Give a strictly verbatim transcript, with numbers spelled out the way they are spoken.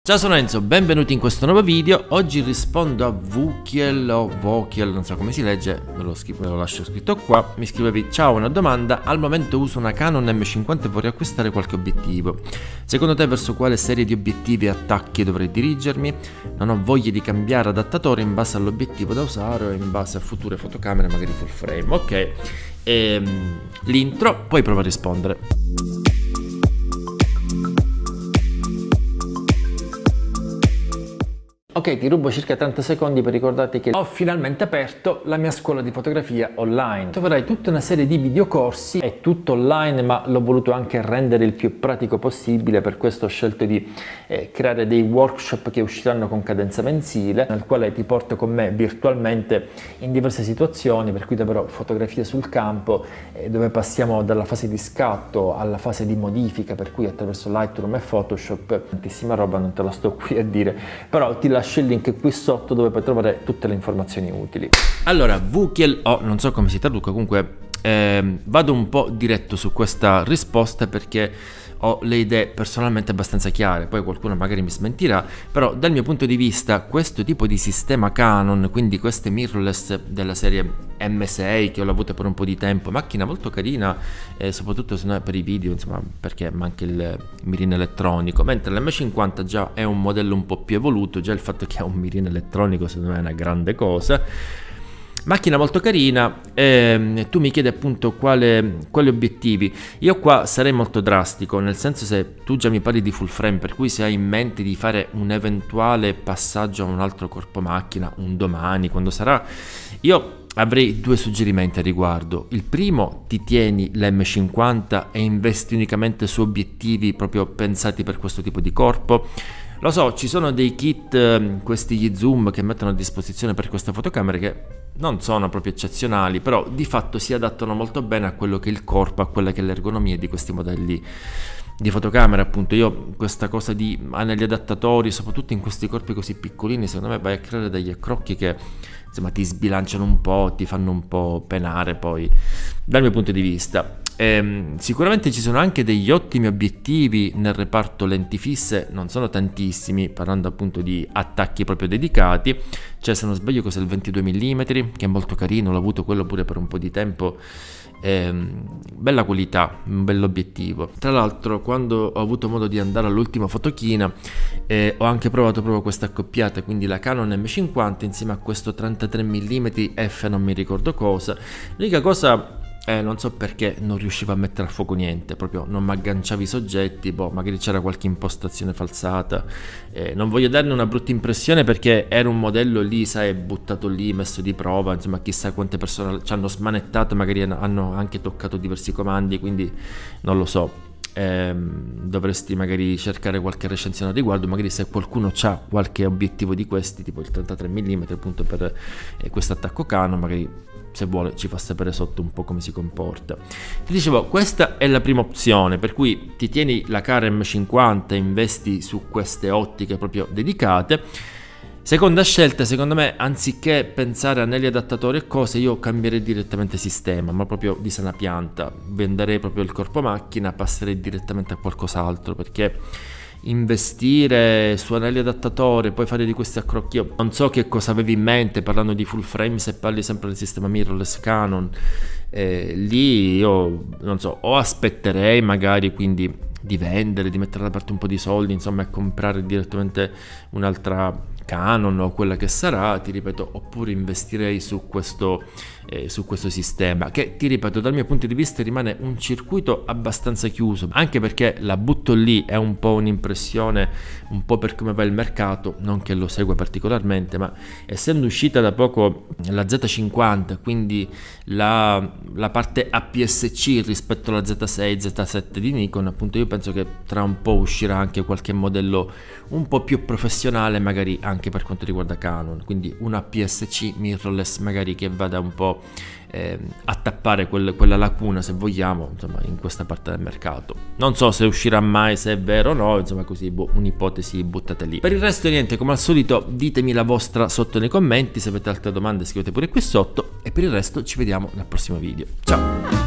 Ciao, sono Enzo, benvenuti in questo nuovo video. Oggi rispondo a Vukiel o Vokiel, non so come si legge, me lo, me lo lascio scritto qua. Mi scrivevi: ciao, una domanda, al momento uso una Canon M cinquanta e vorrei acquistare qualche obiettivo. Secondo te verso quale serie di obiettivi e attacchi dovrei dirigermi? Non ho voglia di cambiare adattatore in base all'obiettivo da usare o in base a future fotocamere, magari full frame. Ok, ehm, l'intro, poi provo a rispondere. Ok, ti rubo circa trenta secondi per ricordarti che ho finalmente aperto la mia scuola di fotografia online. Troverai tutta una serie di videocorsi, è tutto online, ma l'ho voluto anche rendere il più pratico possibile, per questo ho scelto di eh, creare dei workshop che usciranno con cadenza mensile, nel quale ti porto con me virtualmente in diverse situazioni, per cui davvero fotografie sul campo, eh, dove passiamo dalla fase di scatto alla fase di modifica, per cui attraverso Lightroom e Photoshop, tantissima roba, non te la sto qui a dire, però ti lascio il link qui sotto dove puoi trovare tutte le informazioni utili. Allora, Vukiel o non so come si traduca, comunque eh, vado un po' diretto su questa risposta perché ho le idee personalmente abbastanza chiare, poi qualcuno magari mi smentirà, però dal mio punto di vista questo tipo di sistema Canon, quindi queste mirrorless della serie M sei che ho avuto per un po' di tempo, macchina molto carina e soprattutto per i video, insomma, perché manca il mirino elettronico, mentre l'M cinquanta già è un modello un po' più evoluto, già il fatto che ha un mirino elettronico secondo me è una grande cosa. Macchina molto carina, e tu mi chiedi appunto quale, quali obiettivi. Io qua sarei molto drastico, nel senso, se tu già mi parli di full frame, per cui se hai in mente di fare un eventuale passaggio a un altro corpo macchina, un domani, quando sarà, io avrei due suggerimenti a riguardo. Il primo, ti tieni l'M cinquanta e investi unicamente su obiettivi proprio pensati per questo tipo di corpo. Lo so, ci sono dei kit, questi gli zoom che mettono a disposizione per queste fotocamere, che non sono proprio eccezionali, però di fatto si adattano molto bene a quello che è il corpo, a quella che è l'ergonomia di questi modelli di fotocamera. Appunto, io questa cosa di anelli adattatori, soprattutto in questi corpi così piccolini, secondo me vai a creare degli accrocchi che insomma ti sbilanciano un po', ti fanno un po' penare poi dal mio punto di vista. Ehm, sicuramente ci sono anche degli ottimi obiettivi nel reparto lenti fisse, non sono tantissimi, parlando appunto di attacchi proprio dedicati. Cioè, se non sbaglio cos'è il ventidue millimetri, che è molto carino, l'ho avuto quello pure per un po' di tempo. Ehm, bella qualità, un bell'obiettivo. Tra l'altro, quando ho avuto modo di andare all'ultima fotochina, eh, ho anche provato proprio questa accoppiata, quindi la Canon M cinquanta insieme a questo trentatré millimetri F non mi ricordo cosa. L'unica cosa, Eh, non so perché non riuscivo a mettere a fuoco niente, proprio non mi agganciavi i soggetti, boh, magari c'era qualche impostazione falsata, eh, non voglio darne una brutta impressione perché era un modello lì, sai, buttato lì, messo di prova, insomma chissà quante persone ci hanno smanettato, magari hanno anche toccato diversi comandi, quindi non lo so. Eh, dovresti magari cercare qualche recensione al riguardo, magari se qualcuno ha qualche obiettivo di questi, tipo il trentatré millimetri appunto per eh, questo attacco Canon, magari se vuole ci fa sapere sotto un po' come si comporta. Ti dicevo, questa è la prima opzione, per cui ti tieni la Canon M cinquanta e investi su queste ottiche proprio dedicate. Seconda scelta, secondo me, anziché pensare a anelli adattatori e cose, io cambierei direttamente sistema, ma proprio di sana pianta. Venderei proprio il corpo macchina, passerei direttamente a qualcos'altro, perché investire su anelli adattatori, poi fare di questi accrocchi, io non so che cosa avevi in mente parlando di full frame, se parli sempre del sistema mirrorless Canon, eh, lì io non so, o aspetterei magari quindi di vendere, di mettere da parte un po' di soldi, insomma, e comprare direttamente un'altra Canon o quella che sarà, ti ripeto, oppure investirei su questo, eh, su questo sistema, che ti ripeto dal mio punto di vista rimane un circuito abbastanza chiuso, anche perché la butto lì, è un po' un'impressione un po' per come va il mercato, non che lo segua particolarmente, ma essendo uscita da poco la Z cinquanta, quindi la, la parte A P S C rispetto alla Z sei, Z sette di Nikon, appunto io penso che tra un po' uscirà anche qualche modello un po' più professionale, magari anche per quanto riguarda Canon, quindi una A P S C mirrorless magari che vada un po' eh, a tappare quel, quella lacuna, se vogliamo, insomma, in questa parte del mercato. Non so se uscirà mai, se è vero o no, insomma, così boh, un'ipotesi buttata lì. Per il resto niente, come al solito ditemi la vostra sotto nei commenti, se avete altre domande scrivete pure qui sotto, e per il resto ci vediamo nel prossimo video. Ciao!